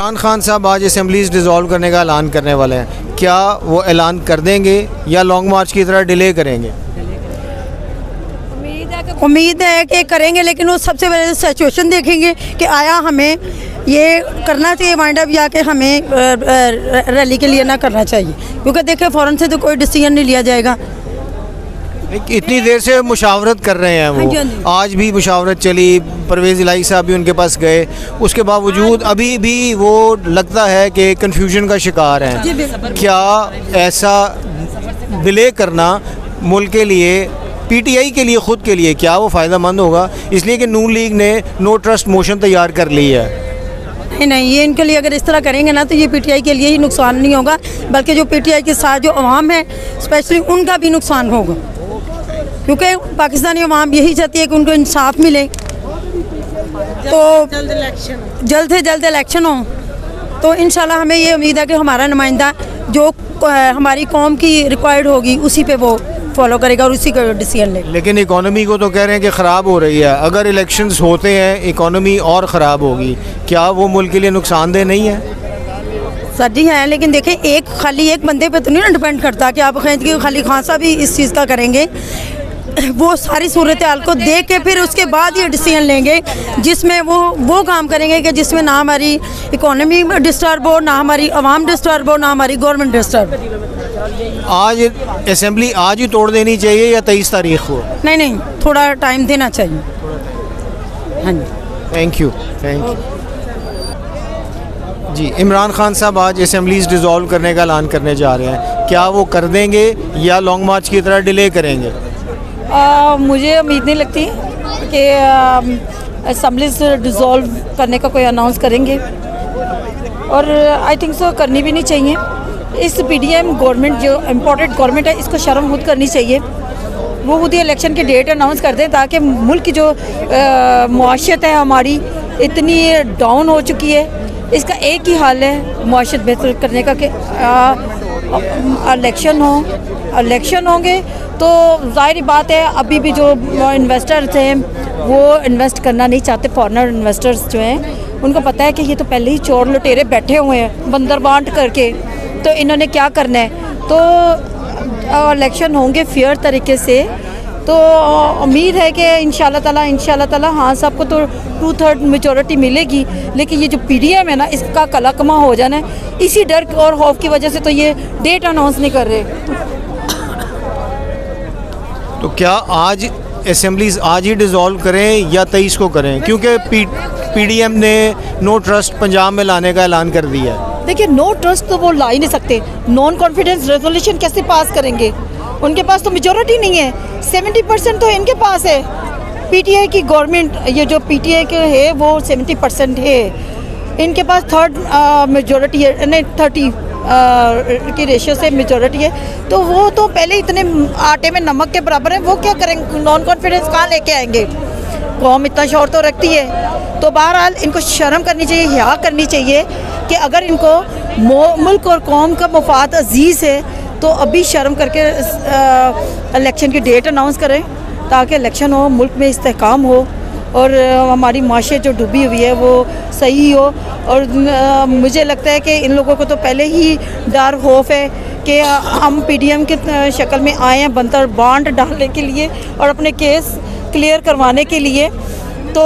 इमरान खान साहब आज assemblies dissolve करने का ऐलान करने वाले हैं, क्या वो ऐलान कर देंगे या लॉन्ग मार्च की तरह डिले करेंगे? उम्मीद है कि करेंगे, लेकिन वो सबसे पहले सिचुएशन देखेंगे कि आया हमें ये करना चाहिए वाइंड अप या कि हमें रैली के लिए ना करना चाहिए, क्योंकि देखिए फ़ौरन से तो कोई डिसीजन नहीं लिया जाएगा। इतनी देर से मुशावरत कर रहे हैं वो, आज भी मुशावरत चली, परवेज़ इलाही साहब भी उनके पास गए, उसके बावजूद अभी भी वो लगता है कि कन्फ्यूजन का शिकार हैं। क्या ऐसा डिले करना मुल्क के लिए, पीटीआई के लिए, ख़ुद के लिए क्या वो फ़ायदा मंद होगा? इसलिए कि नून लीग ने नो ट्रस्ट मोशन तैयार कर ली है। नहीं, ये इनके लिए अगर इस तरह करेंगे ना तो ये पीटीआई के लिए ही नुकसान नहीं होगा, बल्कि जो पीटीआई के साथ जो अवाम है स्पेशली उनका भी नुकसान होगा, क्योंकि पाकिस्तानी अवाम यही चाहती है कि उनको इंसाफ मिले। तो जल्द से जल्द इलेक्शन हो तो इंशाल्लाह हमें ये उम्मीद है कि हमारा नुमाइंदा जो हमारी कौम की रिक्वायर्ड होगी उसी पे वो फॉलो करेगा और उसी का डिसीजन लेगा। लेकिन इकोनॉमी को तो कह रहे हैं कि ख़राब हो रही है, अगर इलेक्शंस होते हैं इकोनॉमी और ख़राब होगी, क्या वो मुल्क के लिए नुकसानदेह नहीं है? सर जी हैं, लेकिन देखें खाली एक बंदे पे तो नहीं ना डिपेंड करता कि आप कहें कि खाली खान साहब भी इस चीज़ का करेंगे। वो सारी सूरत हाल को देख के फिर उसके बाद ये डिसीजन लेंगे जिसमें वो काम करेंगे कि जिसमें ना हमारी इकोनॉमी डिस्टर्ब हो, ना हमारी आवाम डिस्टर्ब हो, ना हमारी गवर्नमेंट डिस्टर्ब। आज असेंबली आज ही तोड़ देनी चाहिए या 23 तारीख को? नहीं, थोड़ा टाइम देना चाहिए। हाँ जी, थैंक यू। जी, इमरान खान साहब आज असेंबलीज डिज़ोल्व करने का ऐलान करने जा रहे हैं, क्या वो कर देंगे या लॉन्ग मार्च की तरह डिले करेंगे? मुझे उम्मीद नहीं लगती कि असेंबलीज डिज़ोल्व करने का कोई अनाउंस करेंगे, और आई थिंक सो करनी भी नहीं चाहिए। इस पीडीएम गवर्नमेंट जो इम्पोर्टेड गवर्नमेंट है इसको शर्म खुद करनी चाहिए। वो खुद ही इलेक्शन की डेट अनाउंस कर दें ताकि मुल्क की जो मुआशरत है हमारी इतनी डाउन हो चुकी है, इसका एक ही हाल है मुआशरत बेहतर करने का कि इलेक्शन होंगे तो ज़ाहिर बात है अभी भी जो इन्वेस्टर्स हैं वो इन्वेस्ट करना नहीं चाहते। फॉरेनर इन्वेस्टर्स जो हैं उनको पता है कि ये तो पहले ही चोर लुटेरे बैठे हुए हैं बंदर बांट करके, तो इन्होंने क्या करना है। तो इलेक्शन होंगे फेयर तरीके से, तो उम्मीद है कि इंशाल्लाह ताला हाँ सबको तो 2/3 मेजॉरिटी मिलेगी। लेकिन ये जो पीडीएम है ना इसका कलाकमा हो जाना है, इसी डर और खौफ की वजह से तो ये डेट अनाउंस नहीं कर रहे। तो क्या आज असेंबलीज आज ही डिज़ोल्व करें या 23 को करें, क्योंकि पीडीएम ने नो ट्रस्ट पंजाब में लाने का ऐलान कर दिया है? देखिए, नो ट्रस्ट तो वो ला ही नहीं सकते, नॉन कॉन्फिडेंस रेजोल्यूशन कैसे पास करेंगे? उनके पास तो मेजॉरिटी नहीं है, 70% तो इनके पास है। पीटीआई की गवर्नमेंट, ये जो पीटीआई के है वो 70% है, इनके पास 3rd मेजॉरिटी है, नहीं 30 की रेशियो से मेजॉरिटी है। तो वो तो पहले इतने आटे में नमक के बराबर है, वो क्या करेंगे? नॉन कॉन्फिडेंस कहाँ लेके आएंगे? कौम इतना शोर तो रखती है। तो बहरहाल इनको शर्म करनी चाहिए, हिया करनी चाहिए कि अगर इनको मुल्क और कौम का मफाद अजीज़ है तो अभी शर्म करके इलेक्शन की डेट अनाउंस करें ताकि इलेक्शन हो, मुल्क में इस्तेहकाम हो और हमारी माशे जो डूबी हुई है वो सही हो। और मुझे लगता है कि इन लोगों को तो पहले ही डर खौफ है कि हम पीडीएम के शक्ल में आए हैं बंतर बांट डालने के लिए और अपने केस क्लियर करवाने के लिए। तो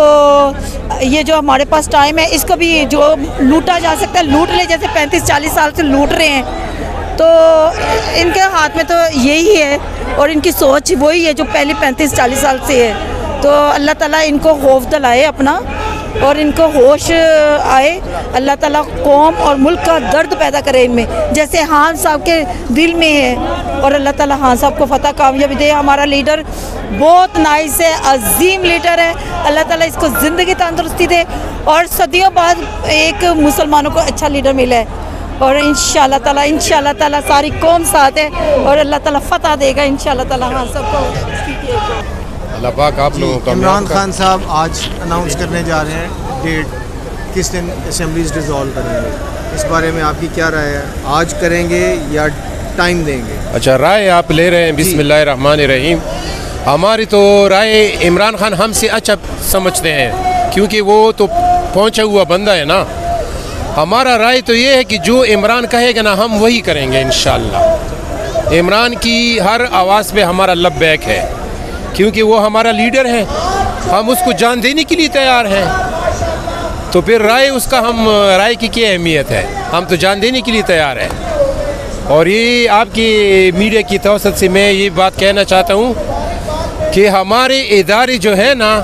ये जो हमारे पास टाइम है इसको भी जो लूटा जा सकता है लूट ले, जैसे 35-40 साल से लूट रहे हैं। तो इनके हाथ में तो यही है और इनकी सोच वही है जो पहले 35-40 साल से है। तो अल्लाह ताला इनको खौफ दिलाए अपना और इनको होश आए, अल्लाह ताला कौम और मुल्क का दर्द पैदा करे इनमें, जैसे खान साहब के दिल में है। और अल्लाह ताला खान साहब को फतह कामयाबी दे। हमारा लीडर बहुत नाइस है, अजीम लीडर है, अल्लाह ताला इसको ज़िंदगी तंदुरुस्ती दे और सदियों बाद एक मुसलमानों को अच्छा लीडर मिला है। और इंशाल्लाह ताला सारी कौम साथ है और अल्लाह ताला फतह देगा इंशाल्लाह ताला खान साहब को। अल्लाह पाक आप लोगों का। इमरान खान साहब आज अनाउंस करने जा रहे हैं डेट, किस दिन असेंबलीज डिज़ोल्व करेंगे, इस बारे में आपकी क्या राय है? आज करेंगे या टाइम देंगे? अच्छा, राय आप ले रहे हैं। बिस्मिल्लाहिर्रहमानिर्रहीम। हमारी तो राय इमरान खान हमसे अच्छा समझते हैं क्योंकि वो तो पहुंचा हुआ बंदा है ना। हमारा राय तो ये है कि जो इमरान कहेगा ना हम वही करेंगे इंशाअल्लाह। इमरान की हर आवाज़ पे हमारा लब्बैक है, क्योंकि वो हमारा लीडर है, हम उसको जान देने के लिए तैयार हैं। तो फिर राय उसका, हम राय की क्या अहमियत है, हम तो जान देने के लिए तैयार हैं। और ये आपकी मीडिया की तवसत से मैं ये बात कहना चाहता हूँ कि हमारे इदारे जो है ना,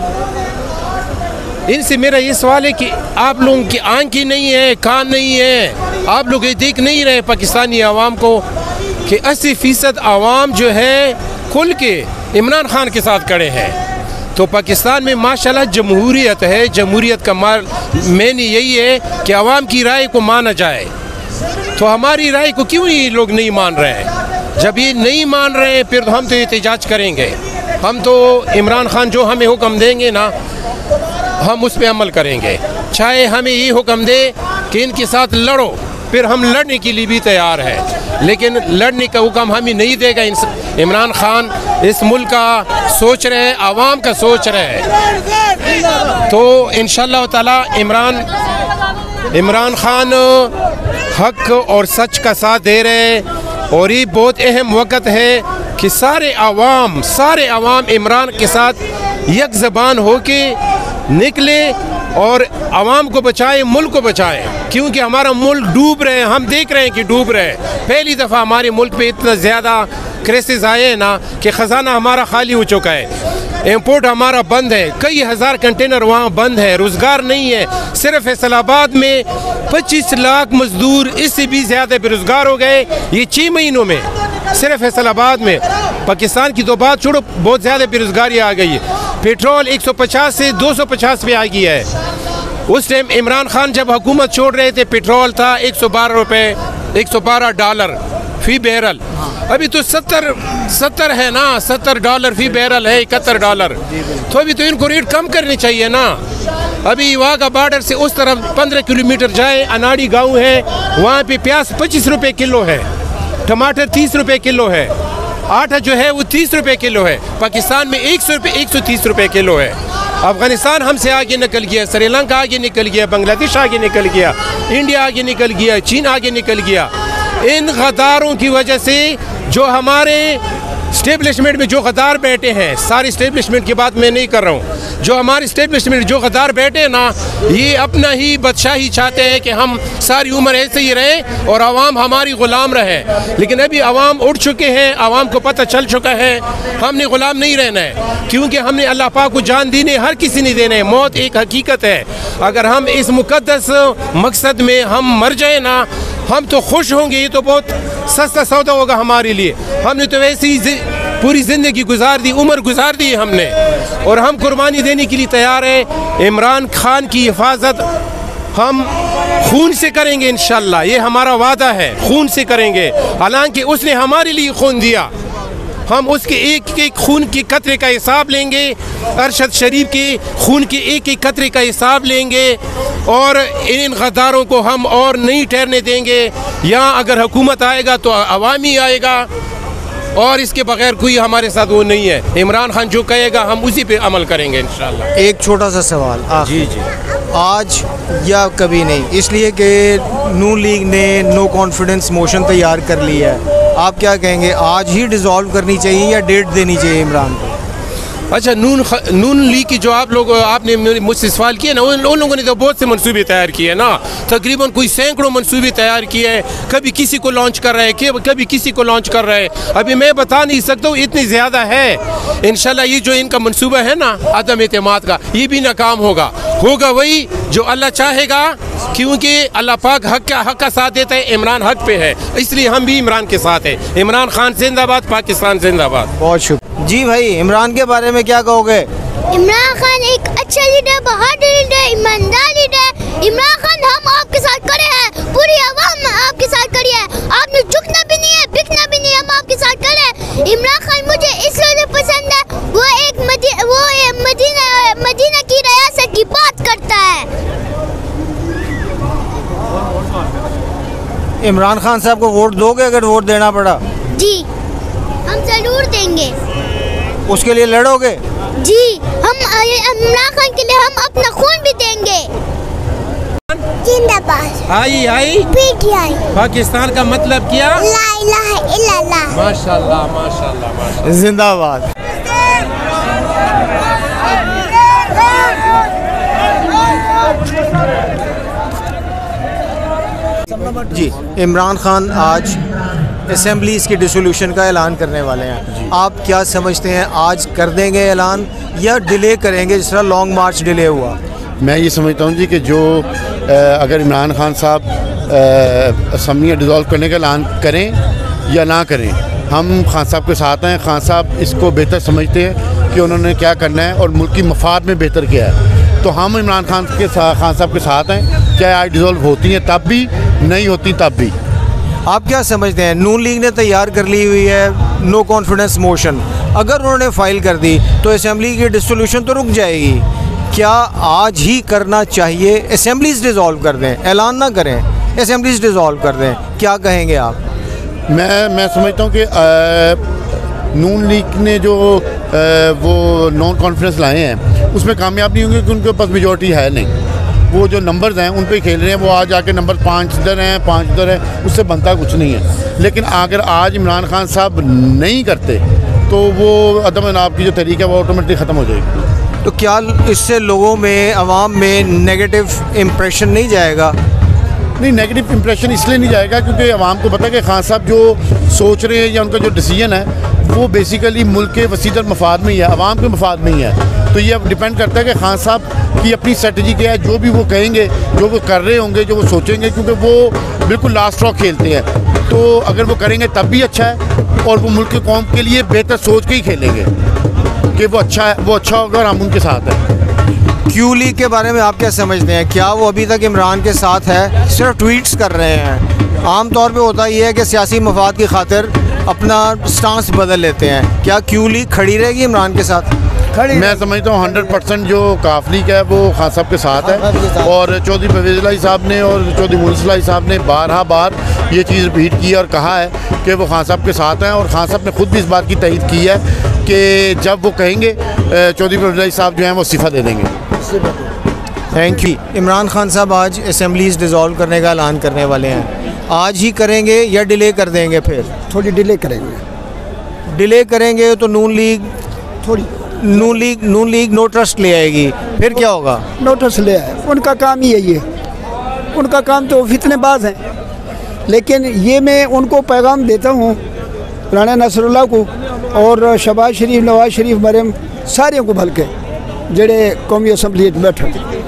इनसे मेरा ये सवाल है कि आप लोगों की आंखें नहीं है, कान नहीं है, आप लोग ये देख नहीं रहे पाकिस्तानी आवाम को कि 80% आवाम जो है खुल के इमरान खान के साथ खड़े हैं। तो पाकिस्तान में माशाल्लाह जमहूरियत है, जमहूरियत का मैंने यही है कि आवाम की राय को माना जाए। तो हमारी राय को क्यों ये लोग नहीं मान रहे हैं? जब ये नहीं मान रहे हैं फिर तो हम तो एहतजाज करेंगे। हम तो इमरान खान जो हमें हुक्म देंगे ना, हम उस पर अमल करेंगे। चाहे हमें ये हुक्म दे कि इनके साथ लड़ो, फिर हम लड़ने के लिए भी तैयार हैं, लेकिन लड़ने का हुक्म हमें नहीं देगा इमरान खान। इस मुल्क का सोच रहे हैं, आवाम का सोच रहे हैं। तो इंशाअल्लाह ताला इमरान खान हक और सच का साथ दे रहे हैं। और ये बहुत अहम वक्त है कि सारे आवाम इमरान के साथ एक ज़बान हो के निकले और आवाम को बचाए, मुल्क को बचाए, क्योंकि हमारा मुल्क डूब रहे हैं, हम देख रहे हैं कि डूब रहे हैं। पहली दफ़ा हमारे मुल्क पे इतना ज़्यादा क्राइसिस आए हैं ना कि ख़जाना हमारा खाली हो चुका है, इंपोर्ट हमारा बंद है, कई हज़ार कंटेनर वहाँ बंद है, रोज़गार नहीं है। सिर्फ फैसलाबाद में 25 लाख मजदूर, इससे भी ज़्यादा बेरोज़गार हो गए ये 6 महीनों में, सिर्फ फैसलाबाद में। पाकिस्तान की तो बात छोड़ो, बहुत ज़्यादा बेरोज़गारी आ गई है। पेट्रोल 150 से 250 पे आ गया है। उस टाइम इमरान खान जब हुकूमत छोड़ रहे थे पेट्रोल था 112 रुपये, $112 फी बैरल। अभी तो 70 है ना, $70 फी बैरल है, $71। तो अभी तो इनको रेट कम करनी चाहिए ना। अभी वहाँ का बॉर्डर से उस तरफ 15 किलोमीटर जाए, अनाड़ी गांव है, वहाँ पे प्याज 25 रुपये किलो है, टमाटर 30 रुपये किलो है, आटा जो है वो 30 रुपये किलो है। पाकिस्तान में 130 रुपये किलो है। अफगानिस्तान हमसे आगे निकल गया, श्रीलंका आगे निकल गया, बांग्लादेश आगे निकल गया, इंडिया आगे निकल गया, चीन आगे निकल गया। इन गद्दारों की वजह से जो हमारे स्टेब्लिशमेंट में जो गद्दार बैठे हैं, सारी स्टेब्लिशमेंट की बात मैं नहीं कर रहा हूँ, जो हमारे स्टेब्लिशमेंट जो गद्दार बैठे हैं ना, ये अपना ही बादशाही चाहते हैं कि हम सारी उम्र ऐसे ही रहें और आवाम हमारी ग़ुलाम रहे। लेकिन अभी आवाम उठ चुके हैं, आवाम को पता चल चुका है हमने ग़ुलाम नहीं रहना है, क्योंकि हमने अल्लाह पाक को जान दी नहीं, हर किसी ने देना है। मौत एक हकीकत है। अगर हम इस मुक़द्दस मकसद में हम मर जाए ना, हम तो खुश होंगे, ये तो बहुत सस्ता सौदा होगा हमारे लिए। हमने तो वैसे ही पूरी ज़िंदगी गुजार दी, उम्र गुजार दी हमने, और हम कुर्बानी देने के लिए तैयार हैं। इमरान खान की हिफाजत हम खून से करेंगे इंशाअल्लाह, ये हमारा वादा है, खून से करेंगे। हालांकि उसने हमारे लिए खून दिया, हम उसके एक एक खून के कतरे का हिसाब लेंगे, अरशद शरीफ के खून के एक एक कतरे का हिसाब लेंगे, और इन गद्दारों को हम और नहीं ठहरने देंगे। यहाँ अगर हुकूमत आएगा तो अवामी आएगा, और इसके बगैर कोई हमारे साथ वो नहीं है। इमरान खान जो कहेगा हम उसी पे अमल करेंगे इंशाअल्लाह। एक छोटा सा सवाल जी, आज या कभी नहीं, इसलिए कि नून लीग ने नो कॉन्फिडेंस मोशन तैयार कर लिया है, आप क्या कहेंगे, आज ही डिसॉल्व करनी चाहिए या डेट देनी चाहिए इमरान को? अच्छा, नून लीग की जो आपने मुझसे सवाल किया ना, उन लोगों ने तो बहुत से मंसूबे तैयार किए ना, तकरीबन कोई सैकड़ों मंसूबे तैयार किए हैं। कभी किसी को लॉन्च कर रहे हैं, कभी किसी को लॉन्च कर रहे हैं। अभी मैं बता नहीं सकता हूँ, इतनी ज़्यादा है। इंशाल्लाह ये जो इनका मंसूबा है ना अदम एतमाद का, ये भी नाकाम होगा वही जो अल्लाह चाहेगा, क्योंकि अल्लाह पाक हक का साथ देता है। इमरान हक पे है, इसलिए हम भी इमरान के साथ हैं। इमरान खान जिंदाबाद, पाकिस्तान जिंदाबाद। बहुत शुक्रिया जी भाई। इमरान के बारे में क्या कहोगे? इमरान खान एक अच्छा लीडर, बहादुर लीडर, ईमानदार लीडर। इमरान खान हम आपके साथ खड़े हैं, पूरी आवाम आपके साथ खड़ी है, आपने झुकना भी नहीं है, बिकना भी नहीं है, हम आपके साथ खड़े हैं। इमरान खान मुझे इसलिए पसंद है, वो एक मदीना की रियासत की बात करता है। इमरान खान साहब को वोट दोगे अगर वोट देना पड़ा? जी, हम जरूर देंगे। उसके लिए लड़ोगे? जी, हम इमरान खान के लिए हम अपना खून भी देंगे। जिंदाबाद। आई पीटीआई। पाकिस्तान का मतलब क्या? ला इलाहा इल्लल्लाह। माशाल्लाह माशाल्लाह माशाल्लाह। जिंदाबाद। जी, इमरान खान आज असेंबलीज़ की डिसोल्यूशन का ऐलान करने वाले हैं। आप क्या समझते हैं, आज कर देंगे ऐलान या डिले करेंगे जिस तरह लॉन्ग मार्च डिले हुआ? मैं ये समझता हूँ जी कि जो अगर इमरान खान साहब असम्बली डिज़ोल्व करने का ऐलान करें या ना करें, हम खान साहब के साथ हैं। खान साहब इसको बेहतर समझते हैं कि उन्होंने क्या करना है और मुल्क की मफाद में बेहतर किया है। तो हम इमरान खान साहब के साथ हैं, चाहे आज डिज़ोल्व होती हैं तब भी, नहीं होती तब भी। आप क्या समझते हैं, नून लीग ने तैयार कर ली हुई है नो कॉन्फिडेंस मोशन, अगर उन्होंने फाइल कर दी तो असेंबली की डिसोल्यूशन तो रुक जाएगी। क्या आज ही करना चाहिए, असेंबलीज डिज़ोल्व कर दें, ऐलान ना करें, असेंबलीज डिज़ोल्व कर दें? क्या कहेंगे आप? मैं समझता हूँ कि नून लीग ने जो वो नॉन कॉन्फिडेंस लाए हैं उसमें कामयाब नहीं होंगे क्योंकि उनके पास मेजॉरिटी है नहीं। वो जो नंबर्स हैं उन पे खेल रहे हैं। वो आज आके नंबर 5 इधर हैं, 5 इधर हैं, उससे बनता कुछ नहीं है। लेकिन अगर आज इमरान खान साहब नहीं करते तो वो अदम इनाफ की जो तहरीक है वो ऑटोमेटिकली ख़त्म हो जाएगी। तो क्या इससे लोगों में, आवाम में नेगेटिव इम्प्रेशन नहीं जाएगा? नहीं, नेगेटिव इम्प्रेशन इसलिए नहीं जाएगा क्योंकि आवाम को पता है कि खान साहब जो सोच रहे हैं या उनका जो डिसीजन है वो बेसिकली मुल्क के वसीदर मफाद में ही है, आवाम के मफाद में ही है। तो ये अब डिपेंड करता है कि खान साहब की अपनी स्ट्रेटजी क्या है, जो भी वो कहेंगे, जो वो कर रहे होंगे, जो वो सोचेंगे, क्योंकि वो बिल्कुल लास्ट स्ट्रोक खेलते हैं। तो अगर वो करेंगे तब भी अच्छा है और वो मुल्क की कौम के लिए बेहतर सोच के ही खेलेंगे कि वो अच्छा है, वो अच्छा होगा और हम उनके साथ हैं। क्यू लीग के बारे में आप क्या समझते हैं? क्या वो अभी तक इमरान के साथ है, सिर्फ ट्वीट्स कर रहे हैं? आम तौर पे होता ये है कि सियासी मफाद की खातिर अपना स्टांस बदल लेते हैं। क्या क्यू लीग खड़ी रहेगी इमरान के साथ? मैं समझता हूँ 100% जो काफ लीग है वो खान साहब के साथ है। और चौधरी परवेज़ इलाही साहब ने और चौधरी मुनसिर इलाही साहब ने बार ये चीज़ रिपीट की और कहा है कि वो खान साहब के साथ हैं। और खान साहब ने खुद भी इस बात की तईद की है कि जब वो कहेंगे चौधरी परवेज़ इलाही साहब जो हैं वो इस्तीफ़ा दे देंगे। Thank you. इमरान खान साहब आज असेंबलीज डिज़ोल्व करने का ऐलान करने वाले हैं, आज ही करेंगे या डिले कर देंगे? फिर थोड़ी डिले करेंगे। डिले करेंगे तो नून लीग नो ट्रस्ट ले आएगी, फिर क्या होगा? नो ट्रस्ट ले आए, उनका काम ही है ये, उनका काम तो फितनेबाज हैं। लेकिन ये मैं उनको पैगाम देता हूँ, राना नसरुल्लाह को और शहबाज शरीफ, नवाज शरीफ, मरियम सारे को भलके जेड़े कौमी असम्बली बैठे।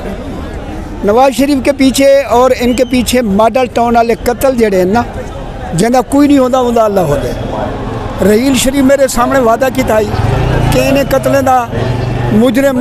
नवाज शरीफ के पीछे और इनके पीछे मॉडल टाउन वाले कत्ल जेड़े हैं ना, जिंदा कोई नहीं होता उनका अल्लाह होता। रहील शरीफ मेरे सामने वादा किया कि इन्हें कत्ले का मुजरिम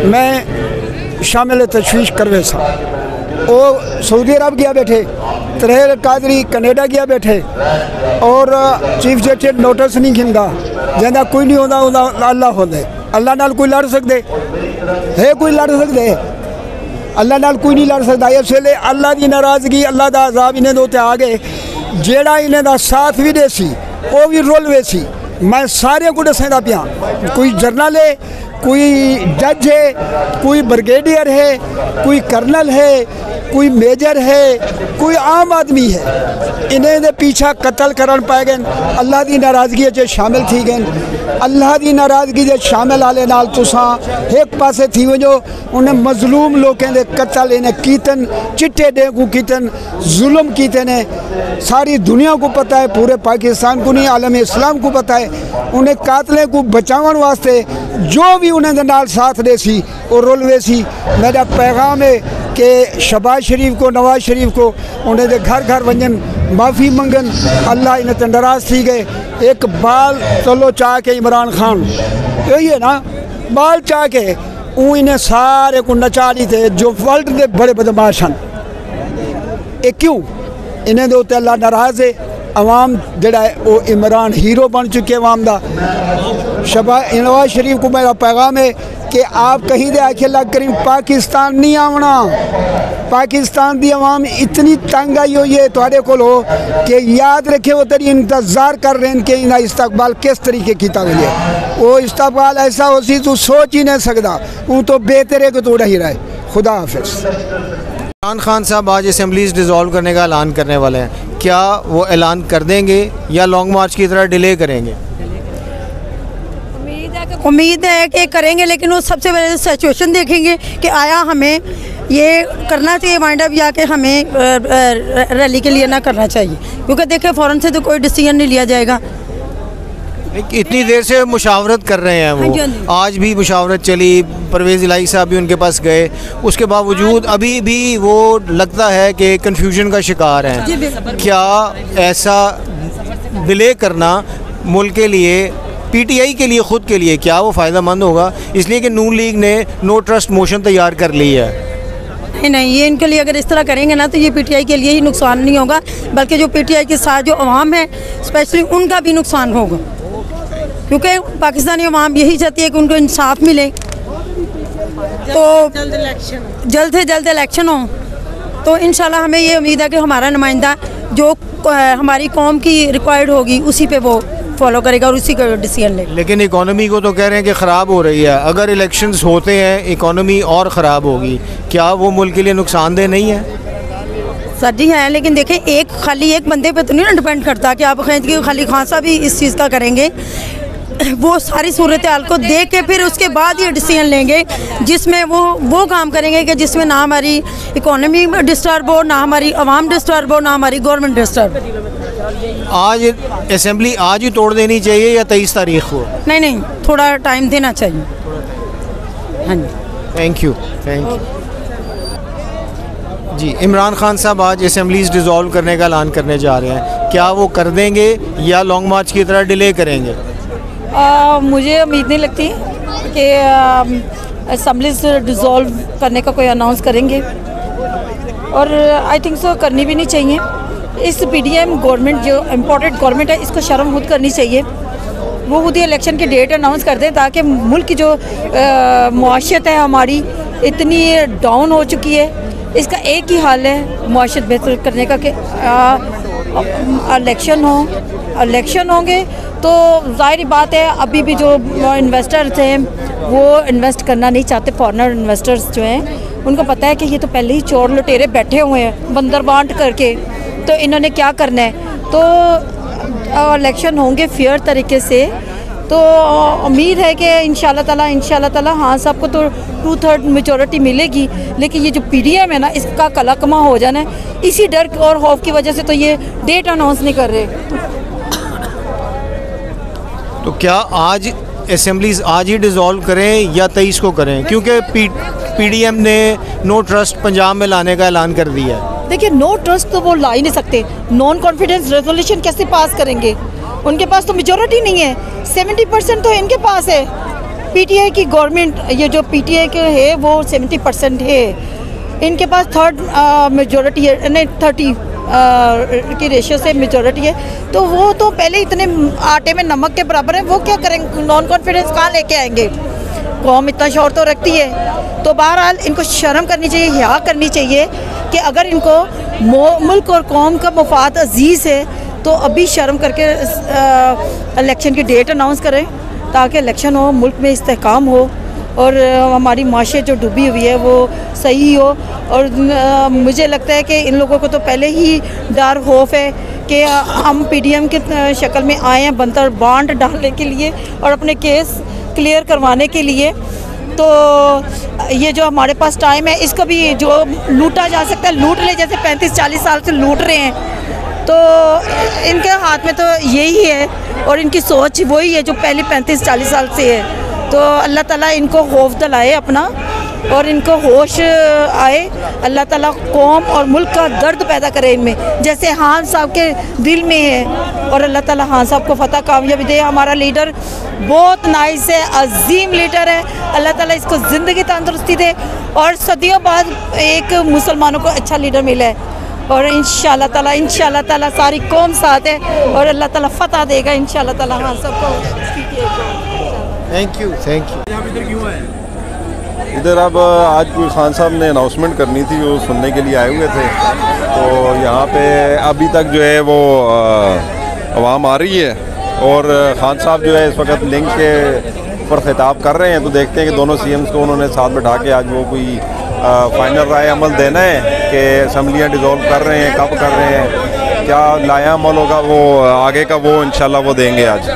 मैं शामिल तशवीश करवे सा। वो सऊदी अरब गया बैठे, तरहेर कादरी कनेडा गया बैठे और चीफ जस्टिस नोटिस नहीं खिंदा, जिंदा कोई नहीं होता उनका अल्लाह होता। अल्लाह नाल कोई लड़ सकते है? कोई लड़ सकते? अल्लाह नाल कोई नहीं लड़ सकता। इस वेले अल्लाह की नाराज़गी, अल्लाह का अजाब इन्हें उत्ते आ गए। जेड़ा इन्हें दा साथ भी दे सी वो भी रुल वे सी। मैं सारे को दसदा पिया, कोई जर्नल है, कोई जज है, कोई ब्रिगेडियर है, कोई कर्नल है, कोई मेजर है, कोई आम आदमी है। इन्हें दे पीछा कत्ल करन पाए गए, अल्लाह की नाराज़गी च शामिल थी गए। अल्लाह की नाराज़गी च शामिल आले नाल तुसां एक पासे थी वजो, उन्हें मजलूम लोगों के कत्ल इन्हें कीतन, चिट्टे डेंगू कीतन, जुल्म कीते ने। सारी दुनिया को पता है, पूरे पाकिस्तान को नहीं आलम इस्लाम को पता है। उन्हें कातले को बचावन वास्ते जो भी उन्हें नाल साथ दे सी और रुलवे सी। मेरा पैगाम है कि शहबाज शरीफ को, नवाज शरीफ को उन्हें दे घर घर वंजन, माफ़ी मंगन। अल्लाह इन्हें तो नाराज़ थी गए। एक बाल चलो चाह के इमरान खान यही है ना, बाल चाह के वो इन्हें सारे को नचा दी थे जो वर्ल्ड के बड़े बदमाश हैं। ये क्यों? इन्हें दे उत्ते अल्लाह नाराज़ है। अवाम जड़ा है वो इमरान हीरो बन चुके अवाम का। नवाज शरीफ को मेरा पैगाम है कि आप कहीं दे आके लग करें पाकिस्तान नहीं आवना। पाकिस्तान की अवाम इतनी तंग आई हुई है थोड़े को कि याद रखे वो तेरी इंतज़ार कर रहे हैं कि इनका इस्तकबाल किस तरीके किया गया। वो इस्तकबाल ऐसा हो सी तू सोच ही नहीं सकता, वो तो बेहतर है कि तोड़ा ही रहे। खुदा हाफिज़। इमरान खान साहब आज असेंबलीज डिसॉल्व करने का ऐलान करने वाले हैं, क्या वो ऐलान कर देंगे या लॉन्ग मार्च की तरह डिले करेंगे? उम्मीद है कि करेंगे, लेकिन वो सबसे पहले सिचुएशन देखेंगे कि आया हमें ये करना चाहिए वाइंड अप या कि हमें रैली के लिए ना करना चाहिए, क्योंकि देखिए फ़ौरन से तो कोई डिसीजन नहीं लिया जाएगा। इतनी देर से मुशावरत कर रहे हैं वो, आज भी मुशावरत चली, परवेज़ इलाही साहब भी उनके पास गए, उसके बावजूद अभी भी वो लगता है कि कन्फ्यूजन का शिकार हैं। क्या ऐसा डिले करना मुल्क के लिए, पीटीआई के लिए, ख़ुद के लिए क्या वो फ़ायदा मंद होगा? इसलिए कि नून लीग ने नो ट्रस्ट मोशन तैयार कर ली है। नहीं, ये इनके लिए अगर इस तरह करेंगे ना तो ये पीटीआई के लिए ही नुकसान नहीं होगा, बल्कि जो पीटीआई के साथ जो अवाम है स्पेशली उनका भी नुकसान होगा, क्योंकि पाकिस्तानी अवाम यही चाहती है कि उनको इंसाफ मिले। तो जल्द से जल्द इलेक्शन हो तो इंशाल्लाह हमें ये उम्मीद है कि हमारा नुमाइंदा जो हमारी कौम की रिक्वायर्ड होगी उसी पे वो फॉलो करेगा और उसी का डिसीजन लेगा। लेकिन इकोनॉमी को तो कह रहे हैं कि ख़राब हो रही है, अगर इलेक्शंस होते हैं इकोनॉमी और ख़राब होगी, क्या वो मुल्क के लिए नुकसानदेह नहीं है? सर जी है, लेकिन देखें खाली एक बंदे पे तो नहीं ना डिपेंड करता कि आप कहें कि खाली खान साहब भी इस चीज़ का करेंगे। वो सारी सूरत हाल को देख के फिर उसके बाद ये डिसीजन लेंगे जिसमें वो काम करेंगे कि जिसमें ना हमारी इकोनॉमी डिस्टर्ब हो, ना हमारी आवाम डिस्टर्ब हो, ना हमारी गवर्नमेंट डिस्टर्ब। आज असेंबली आज ही तोड़ देनी चाहिए या 23 तारीख को? नहीं, थोड़ा टाइम देना चाहिए। हाँ जी, थैंक यू। जी, इमरान खान साहब आज असेंबलीज डिसॉल्व करने का ऐलान करने जा रहे हैं, क्या वो कर देंगे या लॉन्ग मार्च की तरह डिले करेंगे? मुझे उम्मीद नहीं लगती कि असेंबलीज डिसॉल्व करने का कोई अनाउंस करेंगे, और आई थिंक सो करनी भी नहीं चाहिए। इस पीडीएम गवर्नमेंट जो इम्पोर्टेंट गवर्नमेंट है इसको शर्म खुद करनी चाहिए। वो खुद ही इलेक्शन की डेट अनाउंस कर दें ताकि मुल्क की जो मुआशरत है हमारी इतनी डाउन हो चुकी है, इसका एक ही हाल है मुआशरत बेहतर करने का कि इलेक्शन होंगे तो ज़ाहिर बात है अभी भी जो इन्वेस्टर्स हैं वो इन्वेस्ट करना नहीं चाहते। फॉरेनर इन्वेस्टर्स जो हैं उनको पता है कि ये तो पहले ही चोर लुटेरे बैठे हुए हैं बंदर बांट करके, तो इन्होंने क्या करना है। तो इलेक्शन होंगे फेयर तरीके से, तो उम्मीद है कि इंशाल्लाह ताला हाँ सबको तो 2/3 मेजॉरिटी मिलेगी। लेकिन ये जो पीडीएम है ना इसका कलाकमा हो जाना है, इसी डर और खौफ की वजह से तो ये डेट अनाउंस नहीं कर रहे। तो क्या आज असेंबलीज आज ही डिसॉल्व करें या 23 को करें, क्योंकि पीडीएम ने नो ट्रस्ट पंजाब में लाने का ऐलान कर दिया है? देखिए, नो ट्रस्ट तो वो ला ही नहीं सकते, नॉन कॉन्फिडेंस रेजोल्यूशन कैसे पास करेंगे? उनके पास तो मेजॉरिटी नहीं है, 70% तो इनके पास है। पीटीआई की गवर्नमेंट, ये जो पीटीआई के है वो 70% है, इनके पास 3rd मेजॉरिटी है, नहीं 30 की रेशियो से मेजॉरिटी है। तो वो तो पहले इतने आटे में नमक के बराबर है, वो क्या करेंगे? नॉन कॉन्फिडेंस कहाँ लेके आएंगे? कौम इतना शोर तो रखती है। तो बहरहाल इनको शर्म करनी चाहिए, हिया करनी चाहिए कि अगर इनको मुल्क और कौम का मफाद अजीज़ है तो अभी शर्म करके इलेक्शन की डेट अनाउंस करें ताकि इलेक्शन हो, मुल्क में इस्तेहकाम हो और हमारी माशियत जो डूबी हुई है वो सही हो। और मुझे लगता है कि इन लोगों को तो पहले ही डर खौफ है कि हम पीडीएम के शक्ल में आए हैं बंतर बांट डालने के लिए और अपने केस क्लियर करवाने के लिए। तो ये जो हमारे पास टाइम है इसको भी जो लूटा जा सकता है लूट ले, जैसे 35-40 साल से लूट रहे हैं। तो इनके हाथ में तो यही है और इनकी सोच वही है जो पहले 35-40 साल से है। तो अल्लाह ताला इनको खौफ दिलाए अपना और इनको होश आए, अल्लाह ताला कौम और मुल्क का दर्द पैदा करे इनमें, जैसे खान साहब के दिल में है। और अल्लाह ताला खान साहब को फतह कामयाबी दे। हमारा लीडर बहुत नाइस है, अजीम लीडर है, अल्लाह ताला इसको ज़िंदगी तंदुरुस्ती दे और सदियों बाद एक मुसलमानों को अच्छा लीडर मिला है। और इंशाल्लाह ताला सारी कौम साथ है और अल्लाह ताला फतह देगा इंशाल्लाह ताला खान साहब को। Thank you. इधर अब आज कोई खान साहब ने अनाउंसमेंट करनी थी, वो सुनने के लिए आए हुए थे। तो यहाँ पे अभी तक जो है वो आवाम आ रही है और खान साहब जो है इस वक्त लिंक के ऊपर खिताब कर रहे हैं। तो देखते हैं कि दोनों सीएम्स को उन्होंने साथ बैठा के आज वो कोई फाइनल राय अमल देना है कि असम्बलियाँ डिज़ोल्व कर रहे हैं, कब कर रहे हैं, क्या लाया अमल होगा वो आगे का, वो इंशाल्लाह वो देंगे आज।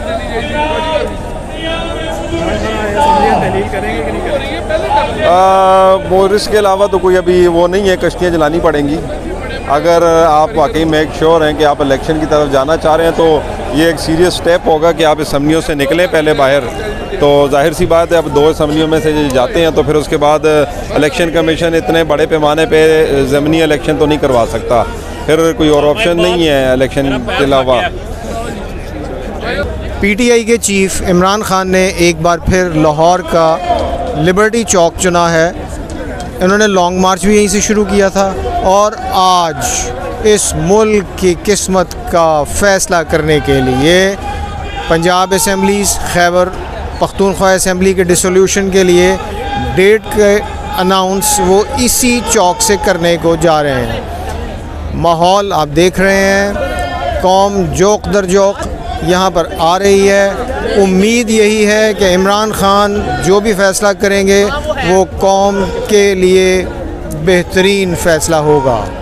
बोरिस के अलावा तो कोई अभी वो नहीं है, कश्तियाँ जलानी पड़ेंगी। अगर आप वाकई में एक श्योर हैं कि आप इलेक्शन की तरफ जाना चाह रहे हैं तो ये एक सीरियस स्टेप होगा कि आप असम्बलियों से निकलें पहले बाहर। तो जाहिर सी बात है, अब 2 असम्बलियों में से जाते हैं तो फिर उसके बाद इलेक्शन कमीशन इतने बड़े पैमाने पे ज़मीनी इलेक्शन तो नहीं करवा सकता, फिर कोई और ऑप्शन नहीं है इलेक्शन के अलावा। पीटीआई के चीफ इमरान खान ने एक बार फिर लाहौर का लिबर्टी चौक चुना है। इन्होंने लॉन्ग मार्च भी यहीं से शुरू किया था और आज इस मुल्क की किस्मत का फ़ैसला करने के लिए पंजाब असम्बलीज़, खैबर पख्तूनख्वा असम्बली के डिसोल्यूशन के लिए डेट के अनाउंस वो इसी चौक से करने को जा रहे हैं। माहौल आप देख रहे हैं, कौम जोक दर जोक यहाँ पर आ रही है। उम्मीद यही है कि इमरान खान जो भी फ़ैसला करेंगे वो कौम के लिए बेहतरीन फ़ैसला होगा।